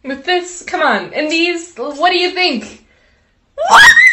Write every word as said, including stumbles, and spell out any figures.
With this, come on. And these, what do you think? What?